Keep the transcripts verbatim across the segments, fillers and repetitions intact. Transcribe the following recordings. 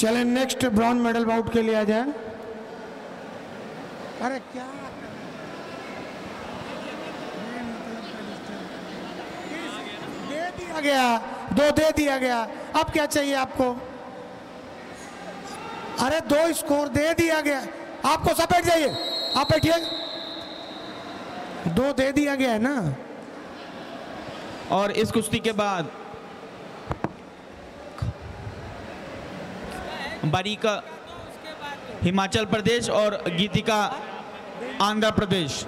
चलें next bronze medal bought के लिए आ जाए। अरे क्या दे दिया गया, दो दे दिया गया, अब क्या चाहिए आपको? अरे दो स्कोर दे दिया गया आपको, सब बैठ जाइए, आप बैठिए, दो दे दिया गया है ना। और इस कुश्ती के बाद बारिका हिमाचल प्रदेश और गीतिका आंध्र प्रदेश।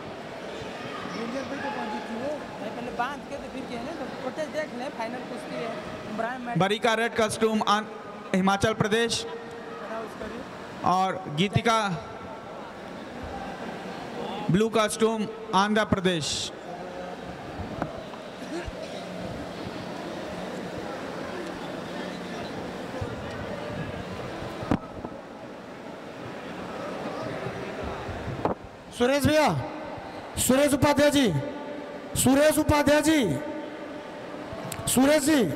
बारिका रेड कॉस्ट्यूम हिमाचल प्रदेश और गीतिका ब्लू कॉस्ट्यूम आंध्र प्रदेश। सुरेश भैया, सुरेश उपाध्याय जी, सुरेश उपाध्याय जी, सुरेश जी,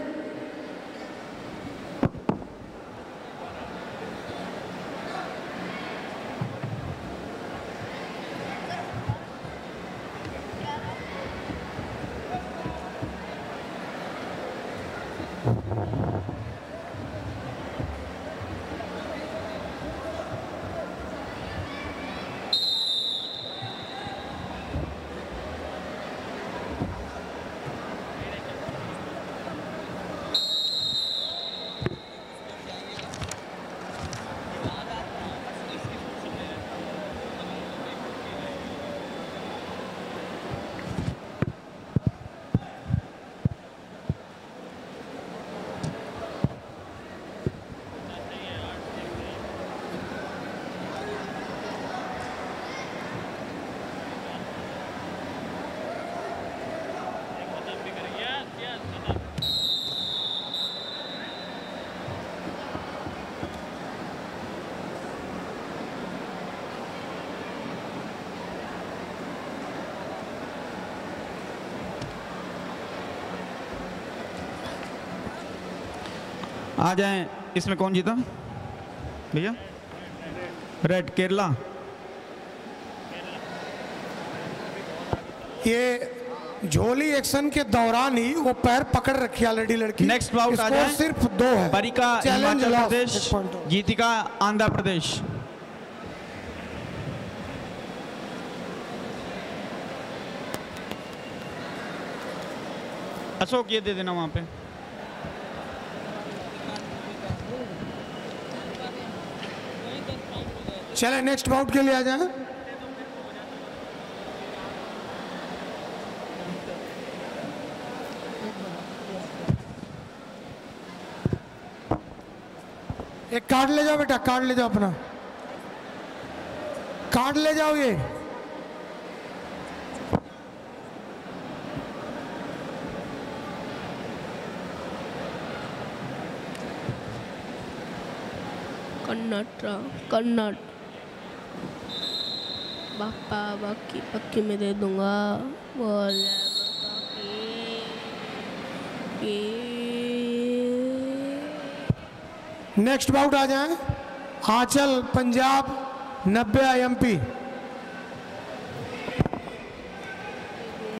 आ जाएं। इसमें कौन जीता भैया? रेड केरला। ये झोली एक्शन के दौरान ही वो पैर पकड़ रखी ऑलरेडी लड़की। नेक्स्ट बाउट आ जाए। सिर्फ दो है। बारिका हिमाचल प्रदेश, गीतिका आंध्र प्रदेश। अशोक ये दे देना वहां पे। चले नेक्स्ट बाउट के लिए आ जाए। एक कार्ड ले जाओ बेटा, कार्ड ले जाओ, अपना कार्ड ले जाओ। ये कन्नड़ कन्नड़ बापा बाकी पक्की में दे दूंगा। बोल नेक्स्ट बाउट आ जाए। आंचल पंजाब, नब्बे एमपी।